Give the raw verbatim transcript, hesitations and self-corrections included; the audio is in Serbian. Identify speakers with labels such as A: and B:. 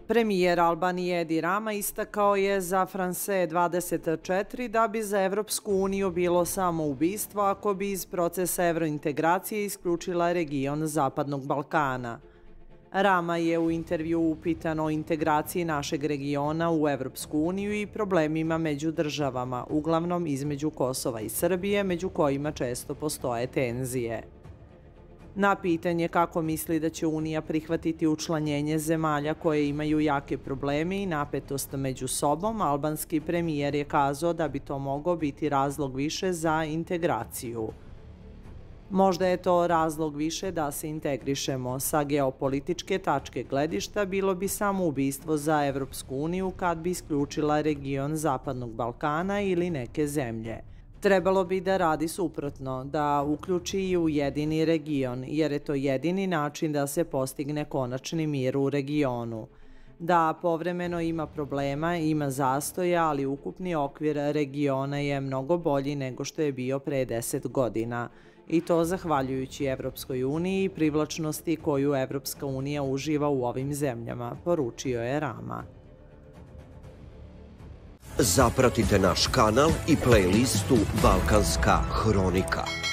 A: Premijer Albanije Edi Rama istakao je za France dvadeset četiri da bi za Evropsku uniju bilo samoubistvo ako bi iz procesa evrointegracije isključila region Zapadnog Balkana. Rama je u intervju upitan o integraciji našeg regiona u Evropsku uniju i problemima među državama, uglavnom između Kosova i Srbije, među kojima često postoje tenzije. Na pitanje kako misli da će Unija prihvatiti učlanjenje zemalja koje imaju jake probleme i napetost među sobom, albanski premijer je kazao da bi to mogao biti razlog više za integraciju. Možda je to razlog više da se integrišemo. Sa geopolitičke tačke gledišta bilo bi samoubistvo za Evropsku uniju kad bi isključila region Zapadnog Balkana ili neke zemlje. Trebalo bi da radi suprotno, da uključi i ujedini region, jer je to jedini način da se postigne konačni mir u regionu. Da povremeno ima problema, ima zastoja, ali ukupni okvir regiona je mnogo bolji nego što je bio pre deset godina. I to zahvaljujući Evropskoj uniji i privlačnosti koju Evropska unija uživa u ovim zemljama, poručio je Rama.
B: Zapratite naš kanal i playlistu Balkanska hronika.